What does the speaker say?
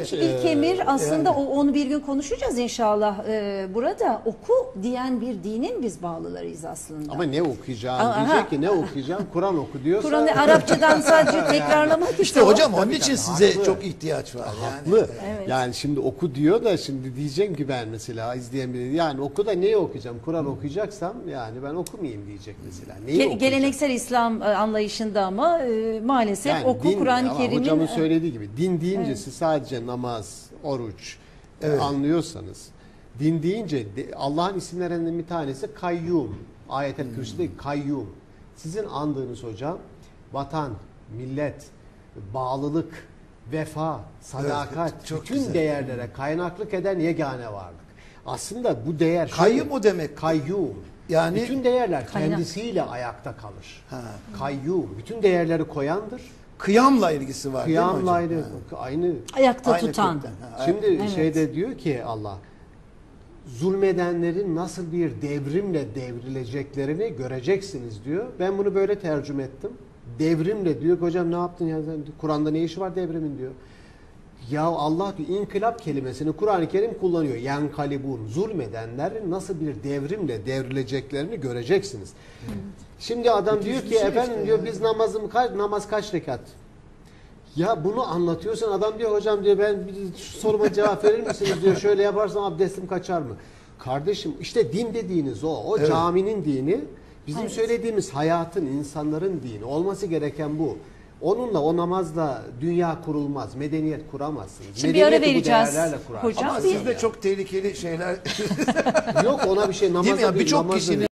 İlk emir aslında onu bir gün konuşacağız inşallah. Burada oku diyen bir dinin biz bağlılarıyız aslında. Ama ne okuyacağım? Diyecek ki ne okuyacağım? Kur'an oku diyorsa. Kur'an'ı Arapçadan sadece tekrarlamak İşte hocam onun için size haklı. çok ihtiyaç var. Haklı. Evet. Yani şimdi oku diyor da şimdi diyeceğim ki ben mesela izleyen biri yani oku da neyi okuyacağım? Kur'an okuyacaksam yani ben okumayayım diyecek mesela. Neyi okuyacağım? Geleneksel İslam anlayışında ama maalesef Yani oku din, Kur'an-ı ama Kerim'in... hocamın söylediği gibi din deyince siz sadece namaz, oruç anlıyorsanız, din deyince Allah'ın isimlerinden bir tanesi Kayyum. Ayet-el Kürsü'de Kayyum. Sizin andığınız hocam vatan, millet, bağlılık, vefa, sadakat, çok bütün güzel. değerlere kaynaklık eden yegane varlık. Aslında bu değer Kayyum o demek. Kayyum. Yani bütün değerler kaynak. kendisiyle ayakta kalır. Kayyum. Bütün değerleri koyandır. kıyamla ilgisi var Kıyamla değil mi hocam? aynı. Ayakta Aynı tutan. kökten. Şimdi Evet. şeyde diyor ki Allah zulmedenlerin nasıl bir devrimle devrileceklerini göreceksiniz diyor. Ben bunu böyle tercüme ettim. Devrimle diyor ki hocam ne yaptın ya? Kur'an'da ne işi var devrimin diyor. Ya Allah diyor inkılap kelimesini Kur'an-ı Kerim kullanıyor. Yankalibun. Zulmedenlerin nasıl bir devrimle devrileceklerini göreceksiniz. Şimdi adam diyor ki efendim diyor biz namaz kaç rekat? Ya bunu anlatıyorsan adam diyor hocam diyor ben bir soruma cevap verir misiniz diyor. Şöyle yaparsam abdestim kaçar mı? Kardeşim işte din dediğiniz o. O caminin dini bizim söylediğimiz hayatın, insanların dini. Olması gereken bu. Onunla o namazla dünya kurulmaz. Medeniyet kuramazsınız. Şimdi bir ara Medeniyeti bu vereceğiz. değerlerle kurarsınız. Hocam Ama bir... sizde çok tehlikeli şeyler Yok ona bir şey değil mi? namaza Ya birçok namazı kişinin